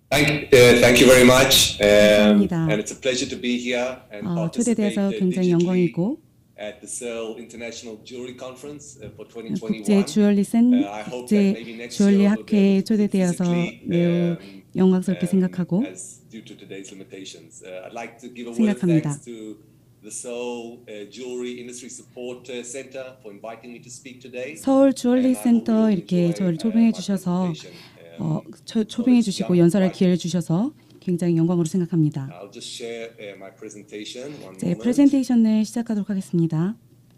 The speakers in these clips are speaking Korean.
Thank you very much. 감사합니다. And it's a pleasure to be here and 초대돼서 participate 굉장히 영광이고 at the Seoul International Jewelry Conference for 국제 2021. 주얼리 국제 주얼리 학회에 초대되어서 매우 영광스럽게 생각하고 생각합니다. The Seoul Jewelry Industry Support Center for inviting me to speak today. 서울 주얼리 센터 이렇게 저를 초빙해 주셔서 초빙해 주시고 연설할 기회를 주셔서 굉장히 영광으로 생각합니다. I'll just share my presentation. 제 프레젠테이션을 시작하도록 하겠습니다.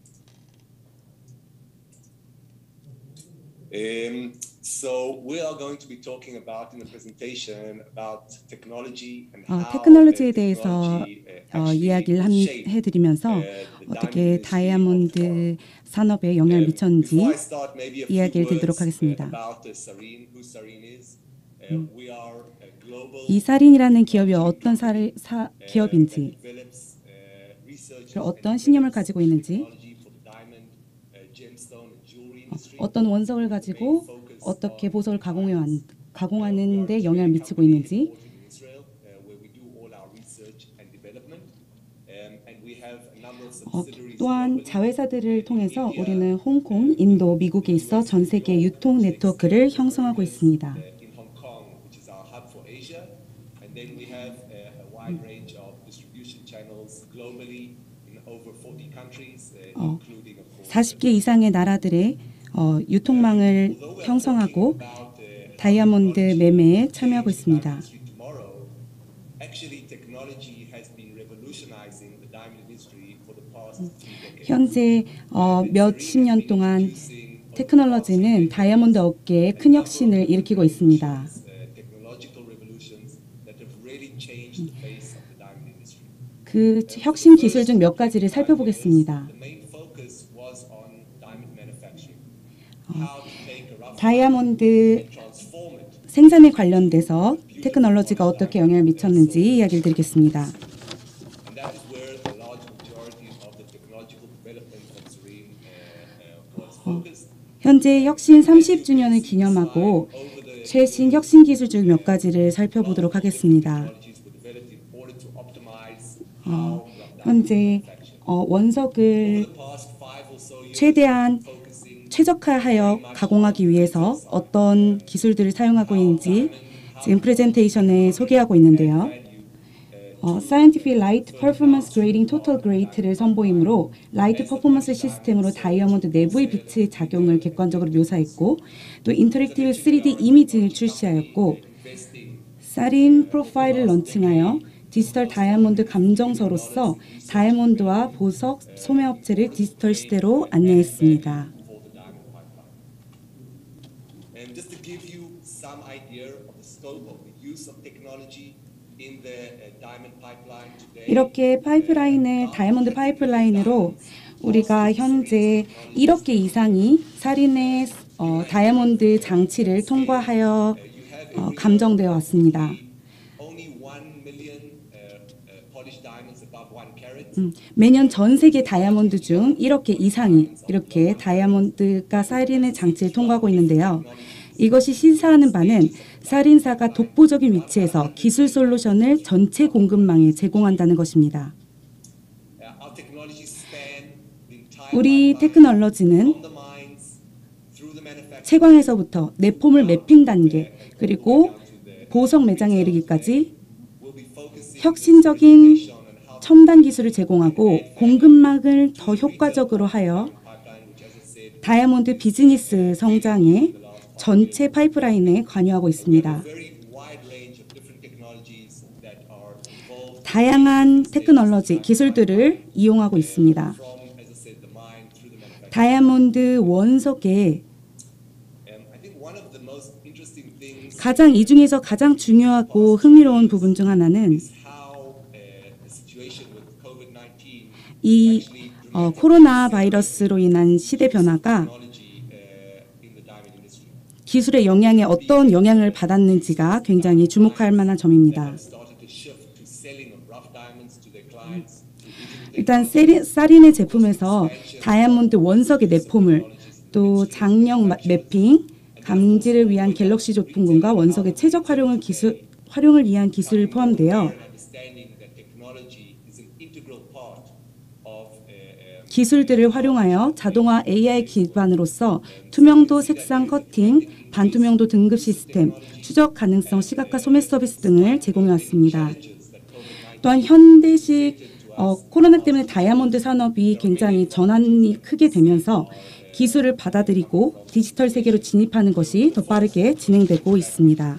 So we are going to be talking about in the presentation about technology and 테크놀로지에 대해서 이야기를 해드리면서 어떻게 다이아몬드 산업에 영향을 미쳤는지 이야기를 드리도록 하겠습니다. 이 사린이라는 기업이 어떤 기업인지, 어떤 신념을 가지고 있는지, 어떤 원석을 가지고 어떻게 보석을 가공하는 데 영향을 미치고 있는지, 또한 자회사들을 통해서 우리는 홍콩, 인도, 미국에 있어 전 세계 유통 네트워크를 형성하고 있습니다. over 40 countries, 40개 이상의 나라들의 유통망을 형성하고 다이아몬드 매매에 참여하고 있습니다. 현재 몇십 년 동안 테크놀로지는 다이아몬드 업계에 큰 혁신을 일으키고 있습니다. 그 혁신 기술 중 몇 가지를 살펴보겠습니다. 다이아몬드 생산에 관련돼서 테크놀로지가 어떻게 영향을 미쳤는지 이야기를 드리겠습니다. 현재 혁신 30주년을 기념하고 최신 혁신 기술 중 몇 가지를 살펴보도록 하겠습니다. 현재 원석을 최대한 최적화하여 가공하기 위해서 어떤 기술들을 사용하고 있는지 지금 프레젠테이션에 소개하고 있는데요. Scientific Light Performance Grading Total Grade를 선보이므로 라이트 퍼포먼스 시스템으로 다이아몬드 내부의 빛의 작용을 객관적으로 묘사했고 또 인터랙티브 3D 이미지를 출시하였고 사린 프로파일을 런칭하여 디지털 다이아몬드 감정서로서 다이아몬드와 보석 소매업체를 디지털 시대로 안내했습니다. 이렇게 다이아몬드 파이프라인으로 우리가 현재 1억 개 이상이 사린의 다이아몬드 장치를 통과하여 감정되어 왔습니다. 매년 전 세계 다이아몬드 중 1억 개 이상이 이렇게 다이아몬드가 사린의 장치를 통과하고 있는데요. 이것이 시사하는 바는 사린사가 독보적인 위치에서 기술 솔루션을 전체 공급망에 제공한다는 것입니다. 우리 테크놀로지는 채광에서부터 내포물 매핑 단계 그리고 보석 매장에 이르기까지 혁신적인 첨단 기술을 제공하고 공급망을 더 효과적으로 하여 다이아몬드 비즈니스 성장에 전체 파이프라인에 관여하고 있습니다. 다양한 테크놀로지, 기술들을 이용하고 있습니다. 다이아몬드 원석에 이 중에서 가장 중요하고 흥미로운 부분 중 하나는 이 코로나 바이러스로 인한 시대 변화가 기술의 영향에 어떤 영향을 받았는지가 굉장히 주목할 만한 점입니다. 일단 사린의 제품에서 다이아몬드 원석의 내포물, 또 장력 매핑, 감지를 위한 갤럭시 조품군과 원석의 최적 활용을 활용을 위한 기술이 포함되어 기술들을 활용하여 자동화 AI 기반으로서 투명도 색상 커팅, 반투명도 등급 시스템, 추적 가능성 시각화 소매 서비스 등을 제공해 왔습니다. 또한 현대식 코로나 때문에 다이아몬드 산업이 굉장히 전환이 크게 되면서 기술을 받아들이고 디지털 세계로 진입하는 것이 더 빠르게 진행되고 있습니다.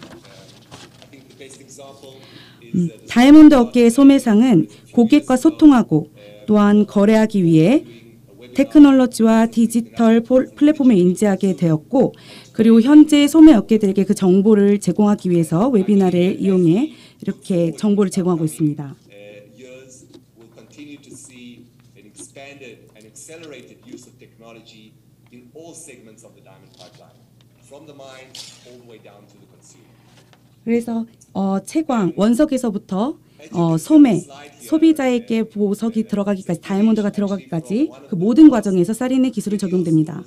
다이아몬드 업계의 소매상은 고객과 소통하고 또한 거래하기 위해 테크놀로지와 디지털 플랫폼을 인지하게 되었고, 그리고 현재 소매 업계들에게 그 정보를 제공하기 위해서 웨비나를 이용해 이렇게 정보를 제공하고 있습니다. 그래서 채광, 원석에서부터 소매, 소비자에게 보석이 들어가기까지, 다이아몬드가 들어가기까지 그 모든 과정에서 사린의 기술이 적용됩니다.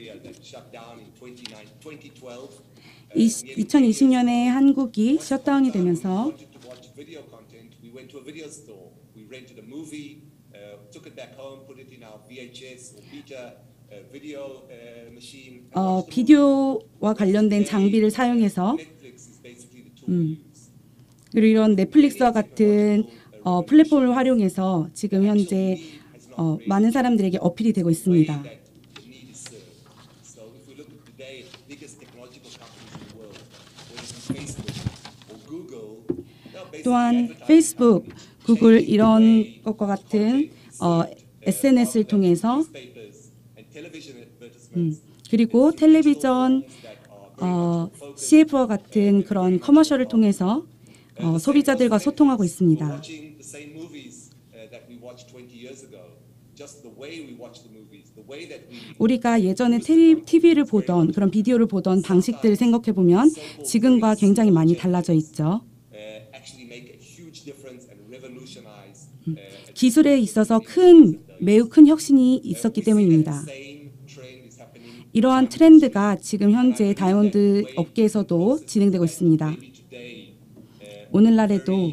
2020년에 한국이 셧다운이 되면서 비디오와 관련된 장비를 사용해서 그리고 이런 넷플릭스와 같은 플랫폼을 활용해서 지금 현재 많은 사람들에게 어필이 되고 있습니다. 또한 페이스북, 구글 이런 것과 같은 SNS를 통해서 그리고 텔레비전, CF와 같은 그런 커머셜을 통해서 소비자들과 소통하고 있습니다. 우리가 예전에 TV를 보던 그런 비디오를 보던 방식들을 생각해 보면 지금과 굉장히 많이 달라져 있죠. 기술에 있어서 매우 큰 혁신이 있었기 때문입니다. 이러한 트렌드가 지금 현재 다이아몬드 업계에서도 진행되고 있습니다. 오늘날에도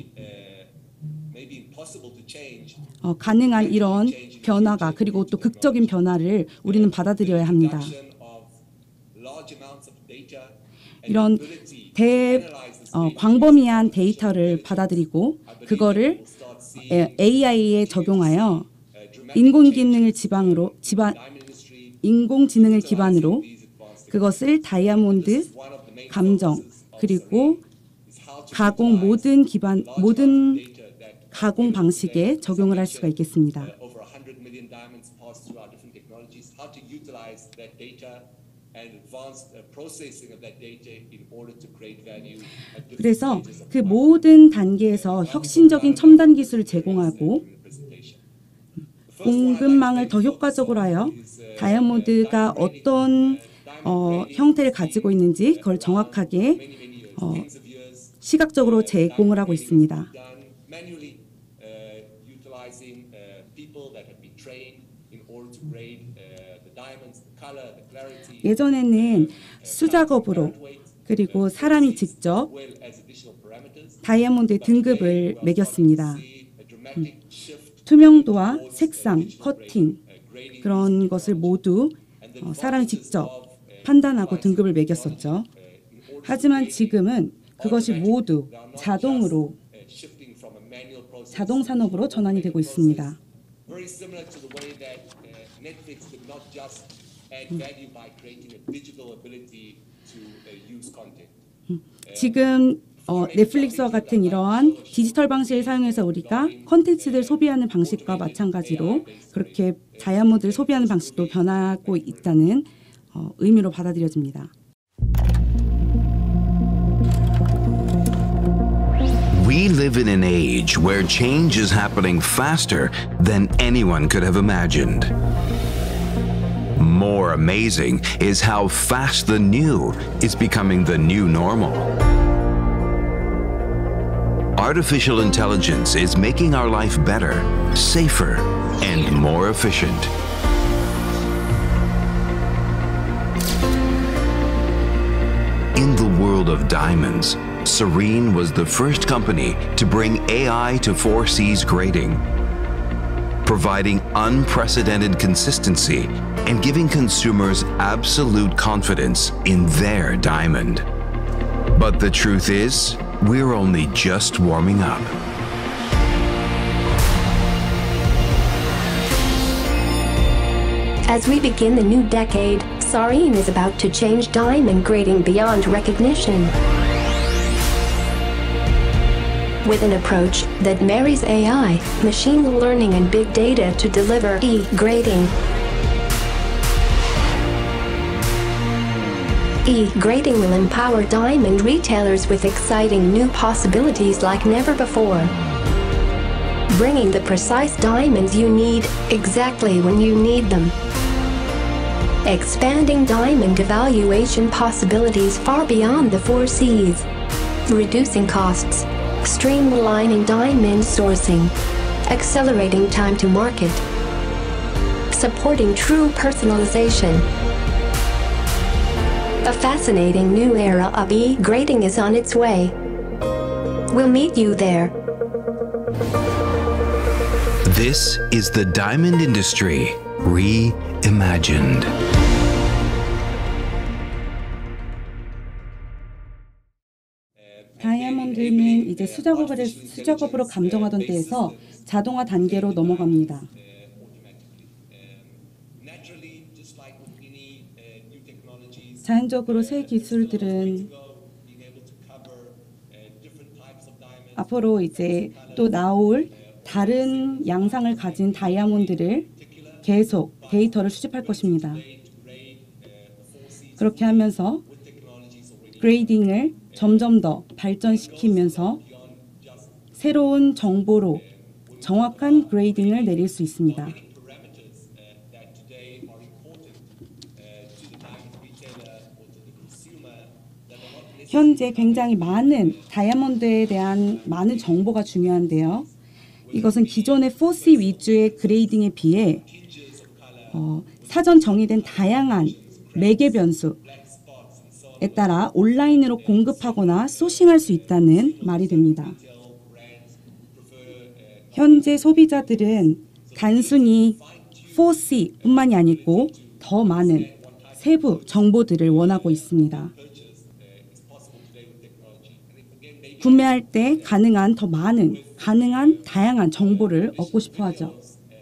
가능한 이런 변화가, 그리고 또 극적인 변화를 우리는 받아들여야 합니다. 이런 광범위한 데이터를 받아들이고 그거를 AI에 적용하여 인공지능을 기반으로 그것을 다이아몬드, 감정, 그리고 모든 가공 방식에 적용을 할 수가 있겠습니다. 그래서 그 모든 단계에서 혁신적인 첨단 기술을 제공하고 공급망을 더 효과적으로 하여 다이아몬드가 어떤 형태를 가지고 있는지 그걸 정확하게 시각적으로 제공을 하고 있습니다. 예전에는 수작업으로 그리고 사람이 직접 다이아몬드의 등급을 매겼습니다. 투명도와 색상, 커팅 그런 것을 모두 사람이 직접 판단하고 등급을 매겼었죠. 하지만 지금은 그것이 모두 자동 산업으로 전환이 되고 있습니다. 지금 넷플릭스와 같은 이러한 디지털 방식을 사용해서 우리가 콘텐츠를 소비하는 방식과 마찬가지로 그렇게 다이아몬드를 소비하는 방식도 변하고 있다는 의미로 받아들여집니다. We live in an age where change is happening faster than anyone could have imagined. More amazing is how fast the new is becoming the new normal. Artificial intelligence is making our life better, safer, and more efficient. In the world of diamonds, Serene was the first company to bring AI to 4C's grading, providing unprecedented consistency and giving consumers absolute confidence in their diamond. But the truth is, we're only just warming up. As we begin the new decade, Serene is about to change diamond grading beyond recognition. With an approach that marries AI, machine learning and big data to deliver E-grading. E-grading will empower diamond retailers with exciting new possibilities like never before. Bringing the precise diamonds you need, exactly when you need them. Expanding diamond evaluation possibilities far beyond the 4Cs. Reducing costs. Streamlining diamond sourcing. Accelerating time to market. Supporting true personalization. A fascinating new era of E-grading is on its way. We'll meet you there. This is the diamond industry reimagined. 다이아몬드는 이제 수작업으로 감정하던 때에서 자동화 단계로 넘어갑니다. 자연적으로 새 기술들은 앞으로 이제 또 나올 다른 양상을 가진 다이아몬드를 계속 데이터를 수집할 것입니다. 그렇게 하면서 그레이딩을 점점 더 발전시키면서 새로운 정보로 정확한 그레이딩을 내릴 수 있습니다. 현재 굉장히 많은 다이아몬드에 대한 많은 정보가 중요한데요. 이것은 기존의 4C 위주의 그레이딩에 비해 사전 정의된 다양한 매개 변수에 따라 온라인으로 공급하거나 소싱할 수 있다는 말이 됩니다. 현재 소비자들은 단순히 4C뿐만이 아니고 더 많은 세부 정보들을 원하고 있습니다. 구매할 때 가능한 더 많은, 다양한 정보를 얻고 싶어 하죠.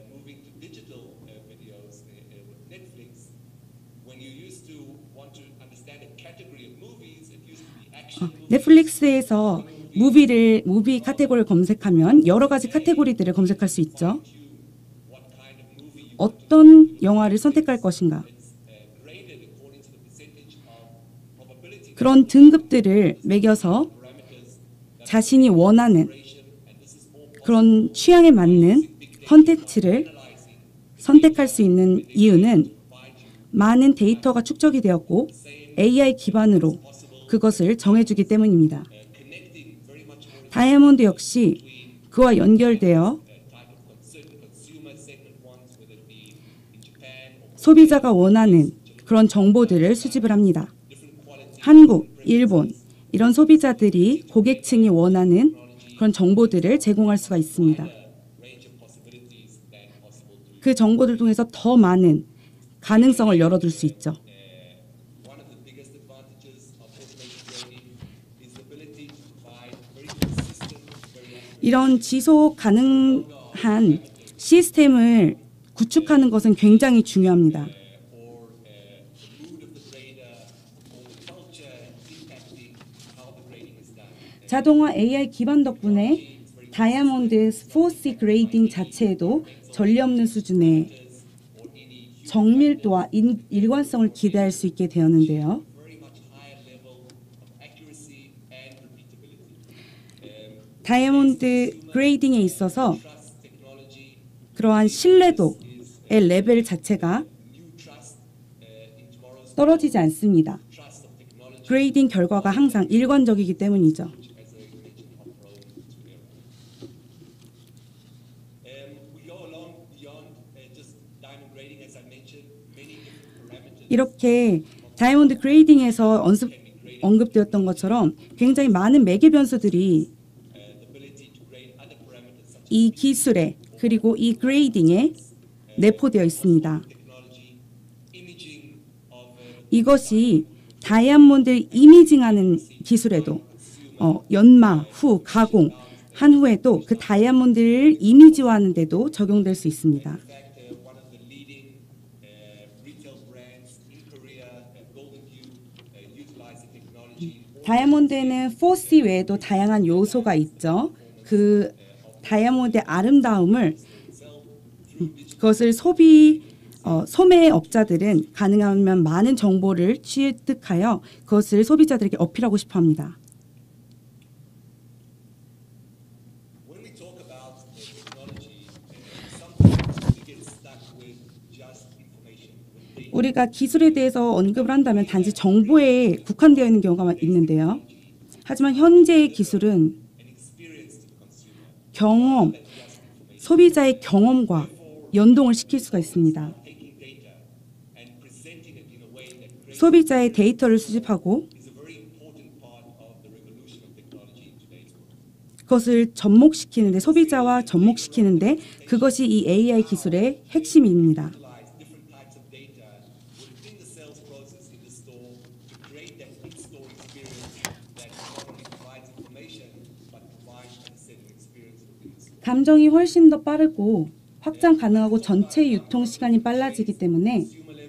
넷플릭스에서 무비 카테고리를 검색하면 여러 가지 카테고리들을 검색할 수 있죠. 어떤 영화를 선택할 것인가? 그런 등급들을 매겨서 자신이 원하는 그런 취향에 맞는 콘텐츠를 선택할 수 있는 이유는 많은 데이터가 축적이 되었고 AI 기반으로 그것을 정해주기 때문입니다. 다이아몬드 역시 그와 연결되어 소비자가 원하는 그런 정보들을 수집을 합니다. 한국, 일본 이런 소비자들이 고객층이 원하는 그런 정보들을 제공할 수가 있습니다. 그 정보들 통해서 더 많은 가능성을 열어둘 수 있죠. 이런 지속 가능한 시스템을 구축하는 것은 굉장히 중요합니다. 자동화 AI 기반 덕분에 다이아몬드 4C 그레이딩 자체에도 전례 없는 수준의 정밀도와 일관성을 기대할 수 있게 되었는데요. 다이아몬드 그레이딩에 있어서 그러한 신뢰도의 레벨 자체가 떨어지지 않습니다. 그레이딩 결과가 항상 일관적이기 때문이죠. 이렇게 다이아몬드 그레이딩에서 언급되었던 것처럼 굉장히 많은 매개 변수들이 이 기술에 그리고 이 그레이딩에 내포되어 있습니다. 이것이 다이아몬드를 이미징하는 기술에도 연마 후 가공 한 후에도 그 다이아몬드를 이미지화하는 데도 적용될 수 있습니다. 다이아몬드에는 4C 외에도 다양한 요소가 있죠. 그 다이아몬드의 아름다움을 그것을 소매업자들은 가능하면 많은 정보를 취득하여 그것을 소비자들에게 어필하고 싶어합니다. 우리가 기술에 대해서 언급을 한다면 단지 정보에 국한되어 있는 경우가 있는데요. 하지만 현재의 기술은 소비자의 경험과 연동을 시킬 수가 있습니다. 소비자의 데이터를 수집하고 그것을 접목시키는데, 소비자와 접목시키는데 그것이 이 AI 기술의 핵심입니다. 감정이 훨씬 더 빠르고 확장 가능하고 전체 유통 시간이 빨라지기 때문에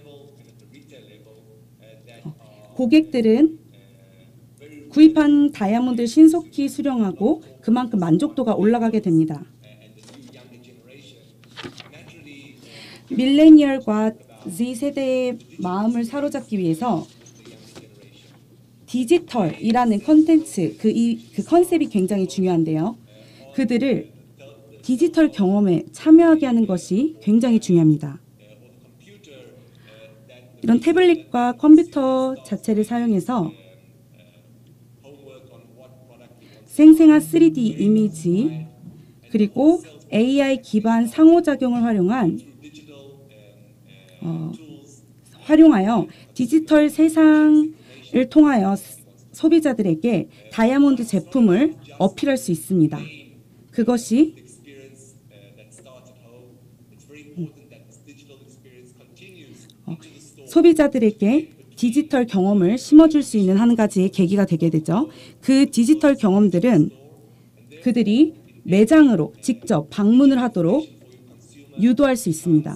고객들은 구입한 다이아몬드를 신속히 수령하고 그만큼 만족도가 올라가게 됩니다. 밀레니얼과 Z세대의 마음을 사로잡기 위해서 디지털이라는 컨텐츠, 그 컨셉이 굉장히 중요한데요. 그들을 디지털 경험에 참여하게 하는 것이 굉장히 중요합니다. 이런 태블릿과 컴퓨터 자체를 사용해서 생생한 3D 이미지 그리고 AI 기반 상호작용을 활용하여 디지털 세상을 통하여 소비자들에게 다이아몬드 제품을 어필할 수 있습니다. 그것이 소비자들에게 디지털 경험을 심어줄 수 있는 한 가지의 계기가 되게 되죠. 그 디지털 경험들은 그들이 매장으로 직접 방문을 하도록 유도할 수 있습니다.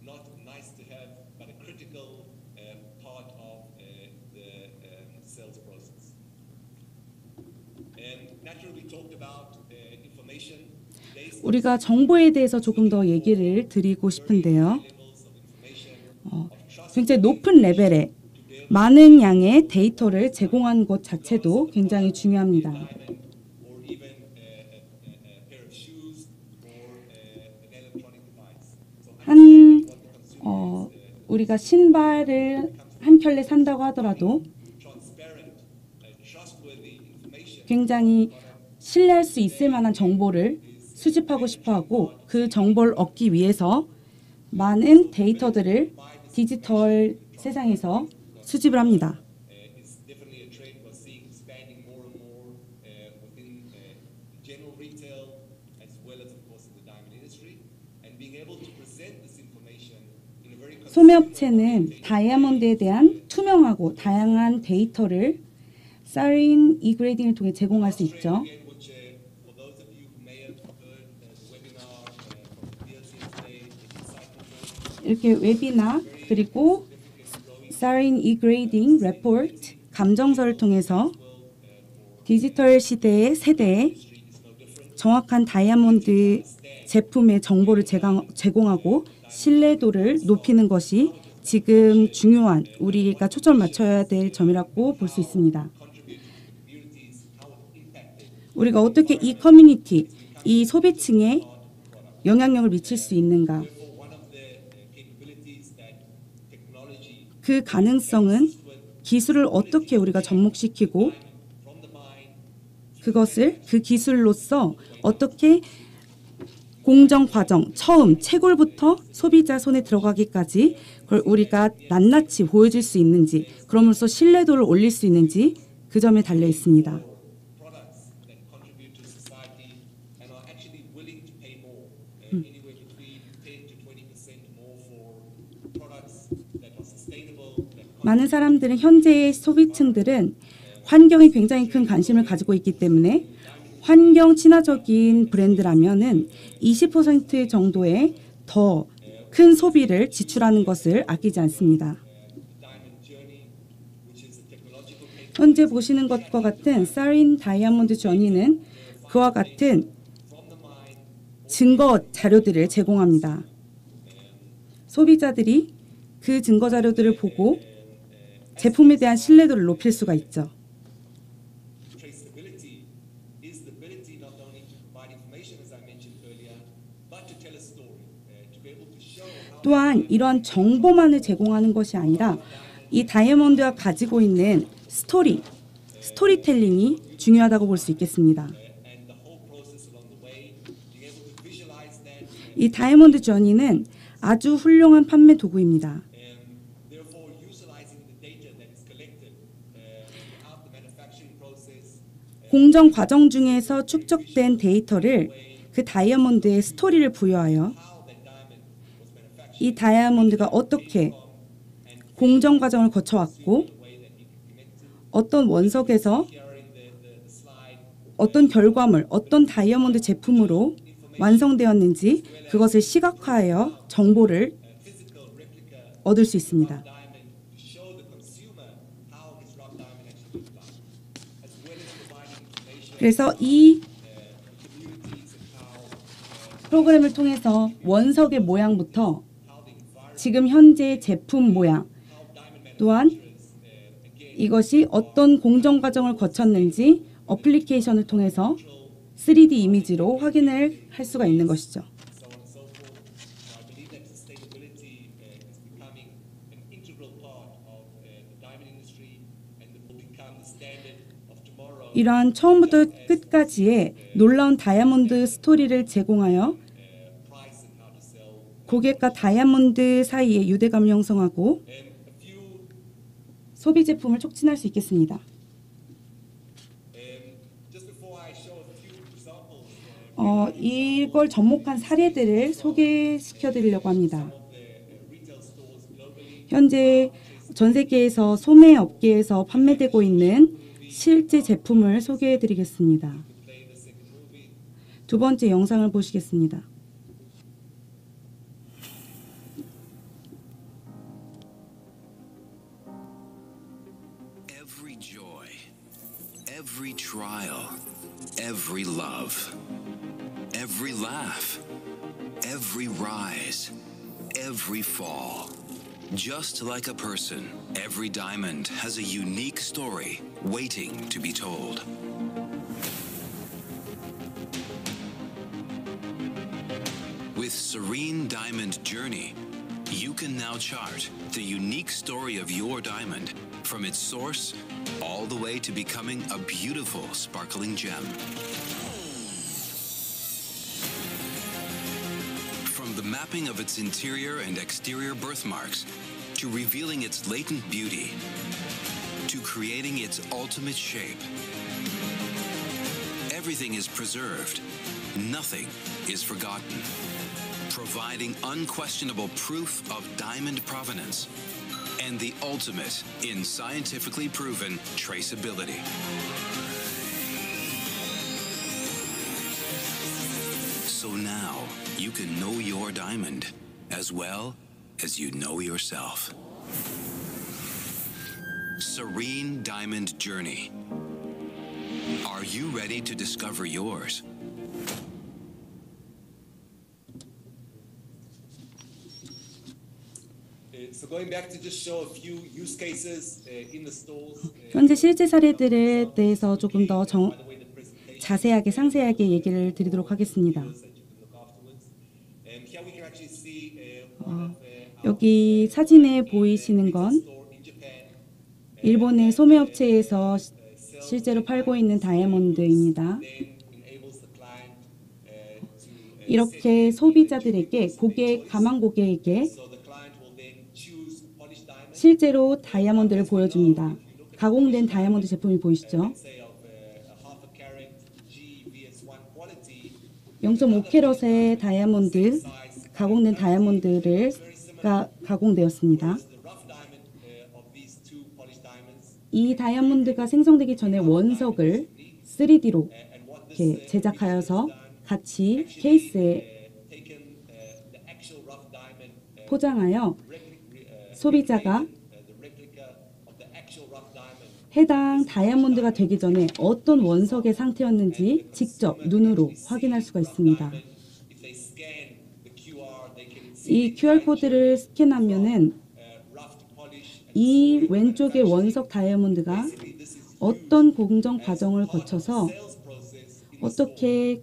우리가 정보에 대해서 조금 더 얘기를 드리고 싶은데요. 굉장히 높은 레벨의 많은 양의 데이터를 제공하는 것 자체도 굉장히 중요합니다. 우리가 신발을 한 켤레 산다고 하더라도 굉장히 신뢰할 수 있을 만한 정보를 수집하고 싶어하고 그 정보를 얻기 위해서 많은 데이터들을 디지털 세상에서 수집을 합니다. 소매업체는 다이아몬드에 대한 투명하고 다양한 데이터를 사린 이그레이딩을 통해 제공할 수 있죠. 이렇게 웨비나 그리고 사린 이그레이딩 레포트 감정서를 통해서 디지털 시대의 세대에 정확한 다이아몬드 제품의 정보를 제공하고 신뢰도를 높이는 것이 지금 중요한 우리가 초점을 맞춰야 될 점이라고 볼 수 있습니다. 우리가 어떻게 이 커뮤니티, 이 소비층에 영향력을 미칠 수 있는가? 그 가능성은 기술을 어떻게 우리가 접목시키고 그것을 그 기술로서 어떻게 공정 과정, 처음 채굴부터 소비자 손에 들어가기까지 그걸 우리가 낱낱이 보여줄 수 있는지, 그러면서 신뢰도를 올릴 수 있는지 그 점에 달려 있습니다. products that contribute to society and are actually willing to pay more, anywhere between 10 to 20% more for products that are sustainable. 많은 사람들은 현재의 소비층들은 환경에 굉장히 큰 관심을 가지고 있기 때문에 환경 친화적인 브랜드라면은 20% 정도의 더 큰 소비를 지출하는 것을 아끼지 않습니다. 현재 보시는 것과 같은 사린 다이아몬드 저니는 그와 같은 증거 자료들을 제공합니다. 소비자들이 그 증거 자료들을 보고 제품에 대한 신뢰도를 높일 수가 있죠. Traceability is the ability not only to provide information, as I mentioned earlier, but to tell a story, to be able to show how 또한 이러한 정보만을 제공하는 것이 아니라 이 다이아몬드가 가지고 있는 스토리텔링이 중요하다고 볼 수 있겠습니다. and the whole process along the way, being able to visualize that, 이 다이아몬드 저니는 아주 훌륭한 판매 도구입니다. therefore utilizing the data that is collected throughout the manufacturing process. 공정 과정 중에서 축적된 데이터를 그 다이아몬드의 스토리를 부여하여 이 다이아몬드가 어떻게 공정 과정을 거쳐왔고 어떤 원석에서 어떤 결과물, 어떤 다이아몬드 제품으로 완성되었는지 그것을 시각화하여 정보를 얻을 수 있습니다. Diamond to show the consumer how his rock diamond actually looks like, as well as providing information 그래서 이 communities and how 프로그램을 통해서 원석의 모양부터 지금 현재 제품 모양 또한 이것이 어떤 공정 과정을 거쳤는지 어플리케이션을 통해서 3D 이미지로 확인을 할 수가 있는 것이죠. so on and so forth. So I believe that sustainability is becoming an integral part of the diamond industry and it will become the standard of tomorrow. 이러한 처음부터 끝까지의 놀라운 다이아몬드 스토리를 제공하여 Price and how to sell. 고객과 다이아몬드 사이에 유대감을 형성하고 And a few 소비 제품을 촉진할 수 있겠습니다. just before I show a few examples 이걸 접목한 사례들을 소개시켜 드리려고 합니다. of the retail stores globally. 현재 전 세계에서 소매 업계에서 판매되고 있는 실제 제품을 소개해 드리겠습니다. Play the second movie. 두 번째 영상을 보시겠습니다. Every joy, every trial, every love, every laugh, every rise, every fall. Just like a person, every diamond has a unique story waiting to be told. With Serene Diamond Journey, you can now chart the unique story of your diamond from its source all the way to becoming a beautiful, sparkling gem. From the mapping of its interior and exterior birthmarks, to revealing its latent beauty, to creating its ultimate shape. Everything is preserved. Nothing is forgotten. Providing unquestionable proof of diamond provenance and the ultimate in scientifically proven traceability. So now you can know your diamond as well as you know yourself. Serene Diamond Journey. Are you ready to discover yours? So going back to just show a few use cases in the stores. 현재 실제 사례들에 대해서 조금 더 By the way, the presentation 자세하게 상세하게 얘기를 드리도록 하겠습니다. that you can look afterwards. Here we can actually see one of 여기 사진에 보이시는 건 store in Japan. 일본의 소매업체에서 실제로 팔고 있는 다이아몬드입니다. Then enables the client to 이렇게 소비자들에게 가망 고객에게 so the client will then choose polished diamond. 실제로 다이아몬드를 보여줍니다. If you look 가공된 다이아몬드 제품이 보이시죠? let's say of a half a carat G VS1 quality, 0.5캐럿의 다이아몬드, 가공된 다이아몬드를 가공되었습니다. the rough diamond of these two polished diamonds, 이 다이아몬드가 생성되기 전에 원석을 3D로 and what this 이렇게 제작하여서 같이 케이스에 taken the actual rough diamond 포장하여 소비자가 the replica of the actual rough diamond. 해당 다이아몬드가 되기 전에 어떤 원석의 상태였는지 직접 눈으로 확인할 수가 있습니다. If they scan the QR, they can see 이 QR코드를 스캔하면은 rough to polish. 이 왼쪽의 원석 다이아몬드가 어떤 공정 과정을 거쳐서 Sales process 어떻게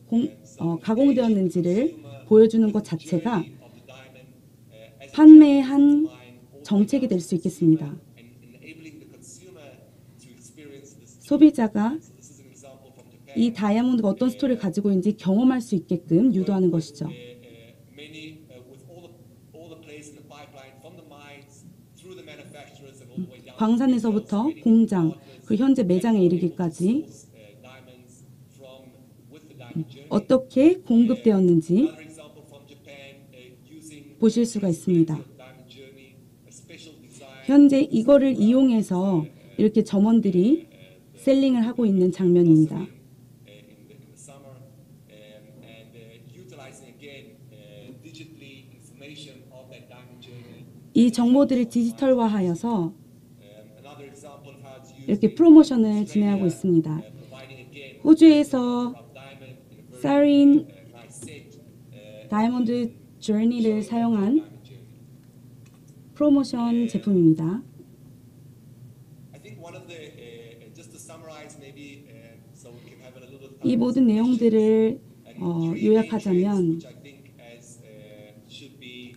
가공되었는지를 보여주는 것 자체가 of the diamond as 판매의 한 정책이 될 수 있겠습니다. and enabling the consumer to experience this. 소비자가 This is an example from Japan. 이 다이아몬드가 어떤 스토리를 가지고 있는지 경험할 수 있게끔 유도하는 것이죠. Many with all the players in the pipeline from the mines through the manufacturers and all the way down. 광산에서부터 공장, 그리고 현재 매장에 이르기까지 Diamonds from with the diamond journey. 어떻게 공급되었는지 Another example from Japan using 보실 수가 있습니다. diamond journey, a special design. 현재 이거를 이용해서 이렇게 점원들이 셀링을 하고 있는 장면입니다. In the summer and utilizing again digitally information of that diamond journey. 이 정보들을 디지털화하여서 Another example of how it's used 이렇게 프로모션을 진행하고 있습니다. providing again 호주에서 of diamond in a very 사린 nice set 다이아몬드 저니를 사용한 diamond journey. 프로모션 제품입니다. I think one of the just to summarize maybe so we can have a little bit 이 모든 내용들을 요약하자면 which I think as should be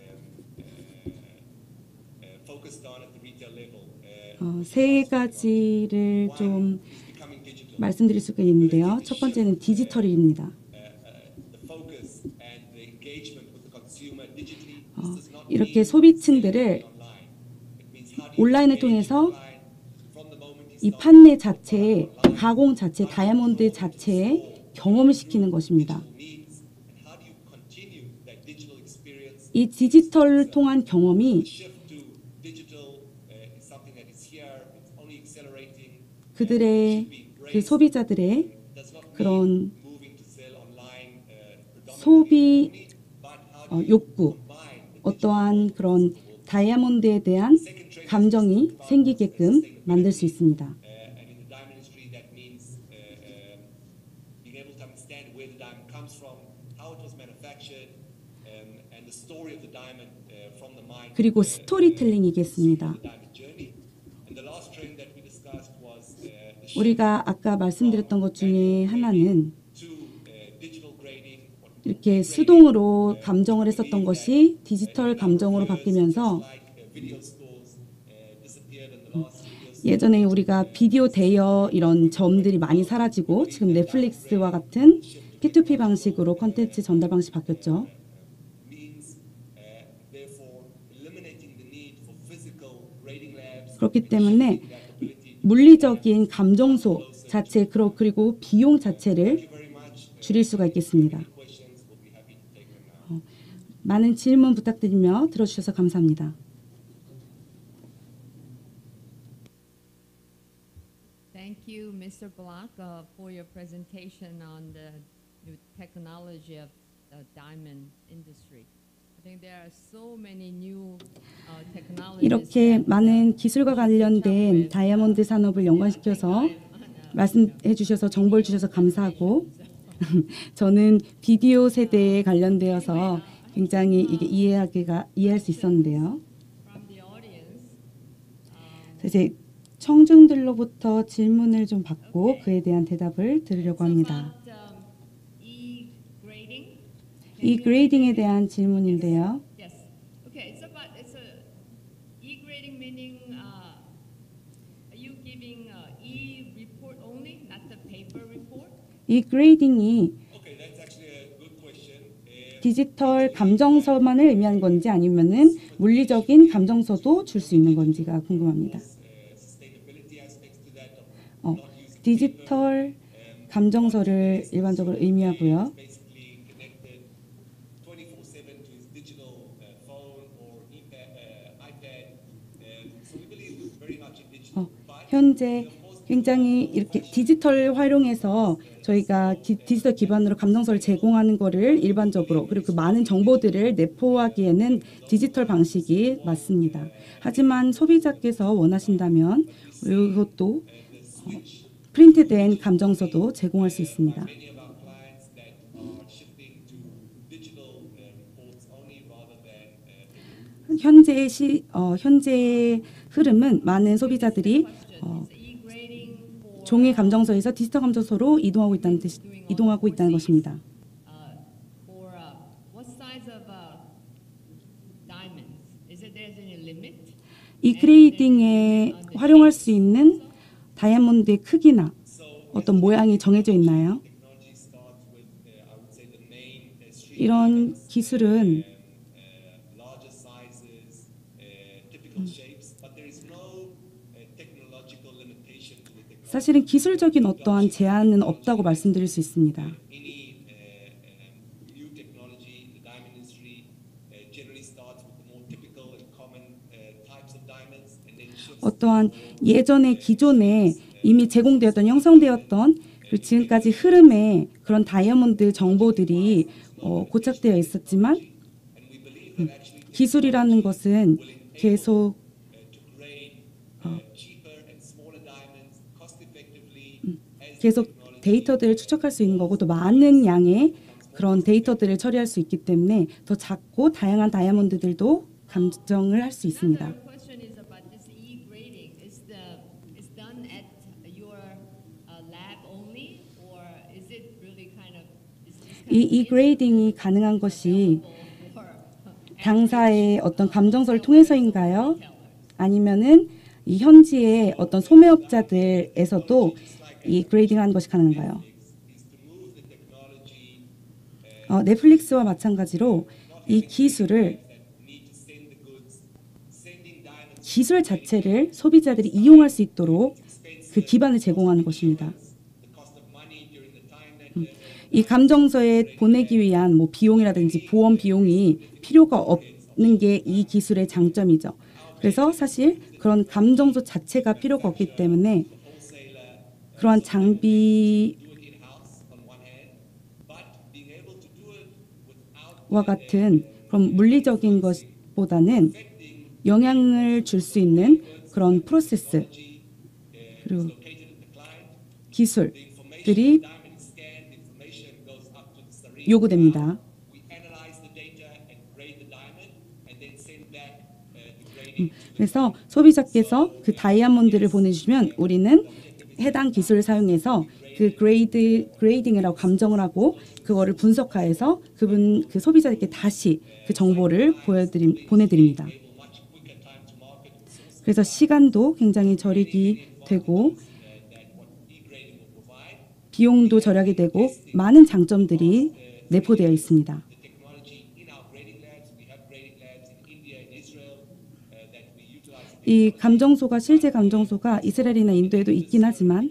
focused on at the retail level. 세 가지를 좀 Becoming digital. 말씀드릴 수가 있는데요. 첫 번째는 디지털입니다. The focus and the engagement with the consumer digitally. This does not 이렇게 mean 소비층들을 online. It means how do you 온라인을 engage 통해서 online from the moment you 이 start 판매 자체에 가공 자체, 다이아몬드 자체에 경험을 시키는 것입니다. needs and how do you continue that digital experience. 이 디지털을 통한 경험이 Shift to digital is something that is here. It's only accelerating. 그들의 그 소비자들의 Does not mean 그런 moving to sell online 소비 but how do you 욕구, combine the 어떠한 그런 다이아몬드에 대한 감정이 생기게끔 만들 수 있습니다. and in the diamond industry that means being able to understand where the diamond comes from, how it was manufactured, and the story of the diamond from the mine. 그리고 스토리텔링이겠습니다. The diamond journey. And the last trend that we discussed was the shift 우리가 아까 말씀드렸던 것 중에 하나는 to digital grading. What we 이렇게 수동으로 감정을 했었던 것이 디지털 감정으로 바뀌면서 like video stores disappeared in the last few years. 예전에 우리가 비디오 대여 이런 점들이 많이 사라지고 지금 넷플릭스와 같은 P2P 방식으로 콘텐츠 전달 방식 바뀌었죠. Means therefore eliminating the need for physical grading labs. 그렇기 때문에 That ability. 물리적인 감정소 자체 그리고 비용 자체를 Very much. 줄일 수가 있겠습니다. Questions, we'll be happy to take them now. 많은 질문 부탁드리며 들어주셔서 감사합니다. Thank you, Mr. Block, for your presentation on the new technology of the diamond industry. I think there are so many new technologies. 이렇게 that, 많은 기술과 관련된 다이아몬드 산업을 연관시켜서 말씀해 주셔서 정보를 주셔서 감사하고 저는 비디오 세대에 관련되어서 굉장히 이게 이해할 수 있었는데요. from the audience, 이제 청중들로부터 질문을 좀 받고 그에 대한 대답을 들으려고 합니다. about e-grading. 이 그레이딩에 대한 질문인데요. Yes. Okay. It's a e-grading meaning are you giving e-report only, not the paper report? 이 그레이딩이 Okay, that's actually a good question. 디지털 감정서만을 의미하는 건지 아니면은 물리적인 감정서도 줄 수 있는 건지가 궁금합니다. Sustainability 디지털 감정서를 일반적으로 의미하고요. basically connected 24/7 to his digital phone or iPad. So we believe very much in digital. But 현재 굉장히 이렇게 디지털 활용해서 저희가 디지털 기반으로 감정서를 제공하는 거를 일반적으로 그리고 그 많은 정보들을 내포하기에는 디지털 방식이 맞습니다. 하지만 소비자께서 원하신다면 이것도 프린트된 감정서도 제공할 수 있습니다. many of our clients that are shifting to digital reports only rather than 현재의 흐름은 많은 소비자들이 종이 감정서에서 디지털 감정서로 이동하고 있다는 것입니다. For what size of diamonds? Is it there's any limit? 이 그레이딩에 활용할 수 있는 다이아몬드의 크기나 어떤 모양이 정해져 있나요? technology starts with I would say the main street 이런 기술은 larger sizes, typical shapes, but there is no technological limitation to the technology. 사실은 기술적인 어떠한 제한은 없다고 말씀드릴 수 있습니다. Any new technology in the diamond industry generally starts with the more typical and common types of diamonds, and then shifts. 어떠한 예전에 기존에 이미 제공되었던 형성되었던 그리고 지금까지 흐름의 그런 다이아몬드 정보들이 고착되어 있었지만 기술이라는 것은 계속 To grade cheaper and smaller diamonds cost effectively as 계속 데이터들을 추적할 수 있는 거고 또 많은 양의 그런 데이터들을 처리할 수 있기 때문에 더 작고 다양한 다이아몬드들도 감정을 할 수 있습니다. Another question is about this e-grading. Is done at your lab only, or is it really kind of 이 그레이딩이 가능한 것이 for 당사의 어떤 감정서를 통해서인가요? 아니면은 이 현지의 어떤 소매업자들에서도 이 그레이딩하는 것이 가능한가요? 넷플릭스와 마찬가지로 이 기술을 기술 자체를 소비자들이 이용할 수 있도록 그 기반을 제공하는 것입니다. 이 감정서에 보내기 위한 뭐 비용이라든지 보험 비용이 필요가 없는 게 이 기술의 장점이죠. 그래서 사실 그런 감정서 자체가 필요가 없기 때문에 그러한 장비와 같은 그런 물리적인 것보다는 영향을 줄 수 있는 그런 프로세스 그리고 기술들이 요구됩니다. 그래서 소비자께서 그 다이아몬드를 보내주시면 우리는 해당 기술을 사용해서 그 그레이딩이라고 감정을 하고 그거를 분석하여서 그 소비자에게 다시 그 정보를 보내드립니다. 그래서 시간도 굉장히 절약이 되고 비용도 절약이 되고 많은 장점들이 내포되어 있습니다. 이 감정소가 실제 감정소가 이스라엘이나 인도에도 있긴 하지만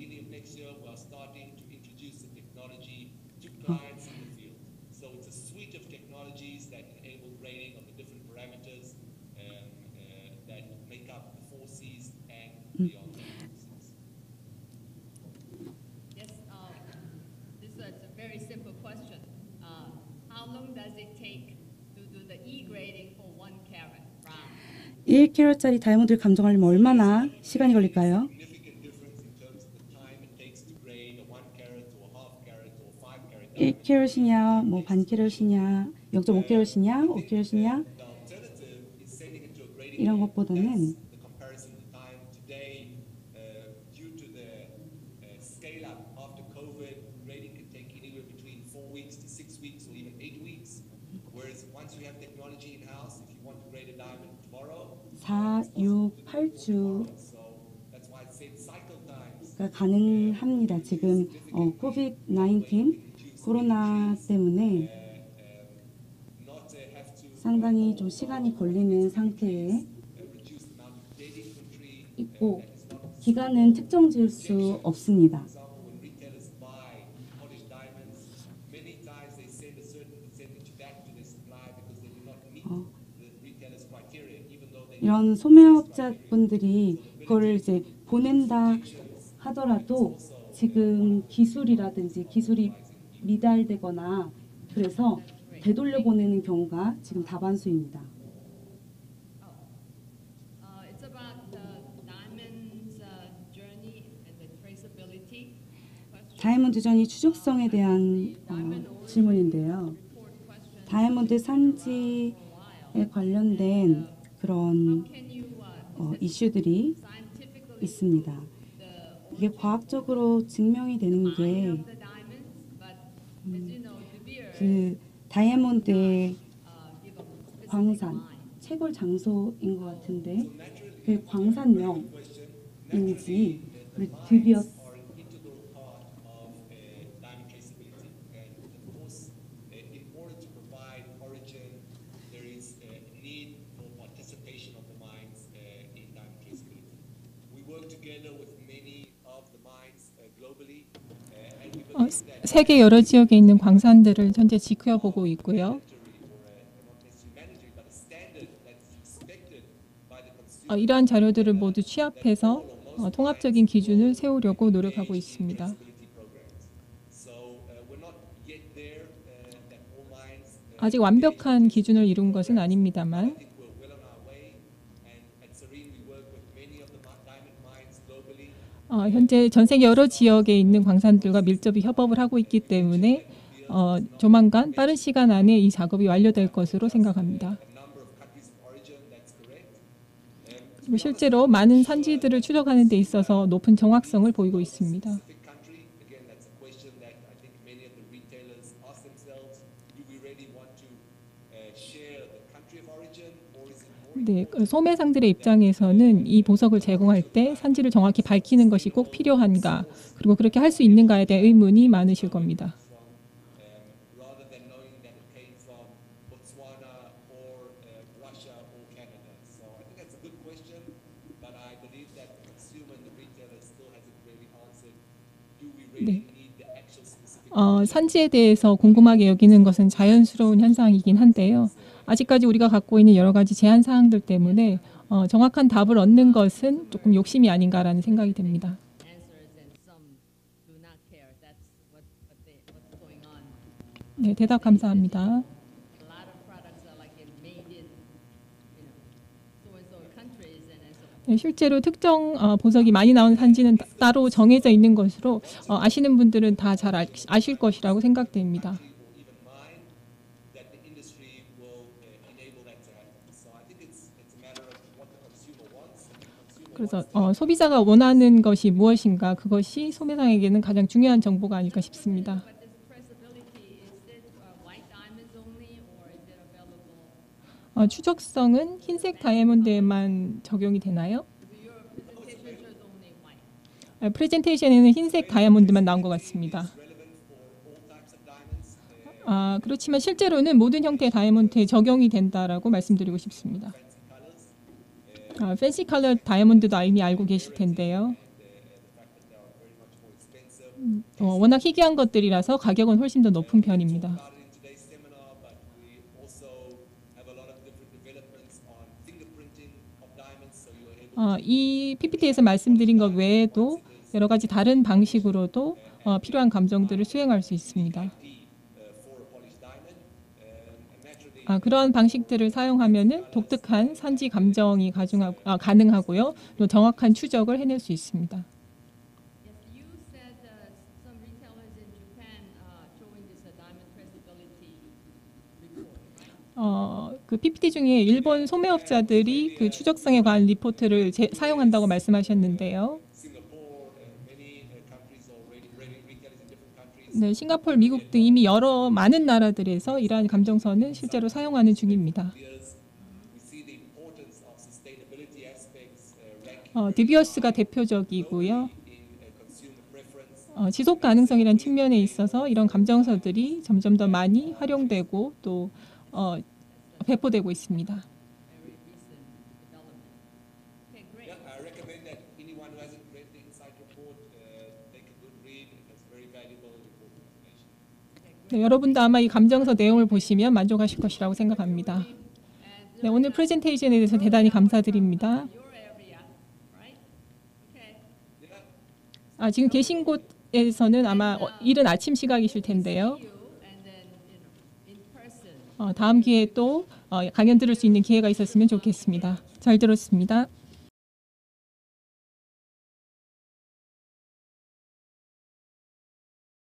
Yes, this is a very simple question. How long does it take to do the e-grading for 1 carat round? 1캐럿짜리 다이아몬드를 감정하려면 얼마나 시간이 걸릴까요? Significant difference in terms of the time it takes to grade a 1 carat or a half carat or 5 carat. 1캐럿이냐, 뭐 반캐럿이냐, 0.5캐럿이냐, 5캐럿이냐 The alternative is sending it to a grading 이런 lab. 것보다는 The comparison of the time today, due to the scale up after COVID, grading can take anywhere between 4 weeks to 6 weeks or even 8 weeks. Whereas once you have technology in house, if you want to grade a diamond tomorrow, 4, 6, 8주가 so that's why it said cycle times. 가능합니다. 지금 코비드-19 코로나 때문에 Not have to 상당히 좀 시간이 걸리는 상태에 reduce the amount of dead inventory. 있고 기간은 특정 지을 수 없습니다. For example, the retailer's criteria, even though they 이런 소매업자분들이 그거를 이제 보낸다 하더라도 지금 기술이라든지 기술이 미달되거나 그래서 되돌려 보내는 경우가 지금 다반수입니다. It's about the diamond's journey and the traceability question. 다이아몬드 전이 추적성에 대한 질문인데요. 다이아몬드 산지에 관련된 그런 Can you 이슈들이 scientifically 있습니다. 이게 과학적으로 증명이 되는 게 the diamonds? But as you know, De Beers 그 다이아몬드의 give a specific 광산 line. 채굴 장소인 것 같은데 그 광산명인지 우리 드비어스 are an integral part of diamond traceability. And of course, in order to provide origin, there is a need for participation of the mines in diamond traceability. We work together with many of the mines globally, and we believe that 세계 여러 지역에 있는 광산들을 현재 지켜보고 있고요. not necessarily mandatory, but a standard that's expected by the consumer. 이러한 자료들을 모두 취합해서 통합적인 기준을 세우려고 노력하고 있습니다. Traceability programs. So we're not yet there that all mines. 아직 완벽한 기준을 이룬 것은 아닙니다만 I think we're well on our way, and at Serene we work with many of the diamond mines globally. 현재 전 세계 여러 지역에 있는 광산들과 밀접히 협업을 하고 있기 때문에 조만간 빠른 시간 안에 이 작업이 완료될 것으로 생각합니다. A number of countries of origin, that's correct. 그리고 실제로 많은 산지들을 추적하는 데 있어서 높은 정확성을 보이고 있습니다. Specific country, again, that's a question that I think many of the retailers ask themselves. Do we really want to share the country of origin, or is it more 네, 소매상들의 입장에서는 이 보석을 제공할 때 산지를 정확히 밝히는 것이 꼭 필요한가, 그리고 그렇게 할 수 있는가에 대한 의문이 많으실 겁니다. rather than knowing that it came from Botswana or Russia or Canada? So I think that's a good question, but I believe that the consumer and the retailer still hasn't really answered. Do we really need the actual specific? 산지에 대해서 궁금하게 여기는 것은 자연스러운 현상이긴 한데요. 아직까지 우리가 갖고 있는 여러 가지 제한 사항들 때문에 정확한 답을 얻는 것은 조금 욕심이 아닌가라는 생각이 됩니다. Answers and some do not care. That's what's going on. 네, 대답 감사합니다. A lot of products are like made in, so and so countries, and so. 네, 실제로 특정 보석이 많이 나오는 산지는 따로 정해져 있는 것으로 아시는 분들은 다 잘 아실 것이라고 생각됩니다. Or even mine, that the industry will enable that to happen. So I think it's a matter of what the consumer wants. And the consumer 그래서 소비자가 원하는 것이 무엇인가, 그것이 소매상에게는 가장 중요한 정보가 아닐까 싶습니다. But this traceability, is it white diamonds only, or is it available? 추적성은 흰색 다이아몬드에만 적용이 되나요? Your presentation shows only white. 프레젠테이션에는 흰색 다이아몬드만 나온 것 같습니다. relevant for all types of diamonds. 그렇지만 실제로는 모든 형태의 다이아몬드에 적용이 된다라고 말씀드리고 싶습니다. 팬시 컬러 다이아몬드도 이미 알고 계실 텐데요. 워낙 희귀한 것들이라서 가격은 훨씬 더 높은 편입니다. About it in today's seminar, but we also have a lot of different developments on fingerprinting of diamonds. So you are able 이 PPT에서 말씀드린 것 외에도 여러 가지 다른 방식으로도 필요한 감정들을 수행할 수 있습니다. for a polished diamond, and naturally. 그러한 방식들을 사용하면은 독특한 산지 감정이 가능하고요. 또 정확한 추적을 해낼 수 있습니다. Yes, you said some retailers in Japan showing this diamond traceability report, right? 그 PPT 중에 일본 소매업자들이 그 추적성에 관한 리포트를 사용한다고 말씀하셨는데요. Singapore, many countries already, retailers in different countries. 네, 싱가포르, 미국 등 이미 많은 나라들에서 이러한 감정선을 실제로 사용하는 중입니다. Years, we see the importance of sustainability aspects ranking 드비어스가 대표적이고요. in consumer preference. 지속 가능성이라는 측면에 있어서 이런 감정서들이 점점 더 많이 활용되고 또 배포되고 있습니다. Very recent development. Okay, great. Yeah, I recommend that anyone who hasn't read the Insight report take a good read. It has very valuable and important information. 네, 여러분도 아마 이 감정서 내용을 보시면 만족하실 것이라고 생각합니다. And 네, 오늘 프레젠테이션에 대해서 대단히 감사드립니다. 지금 계신 곳에서는 아마 이른 아침 시각이실 텐데요. 다음 기회에 또 강연 들을 수 있는 기회가 있었으면 좋겠습니다. 잘 들었습니다.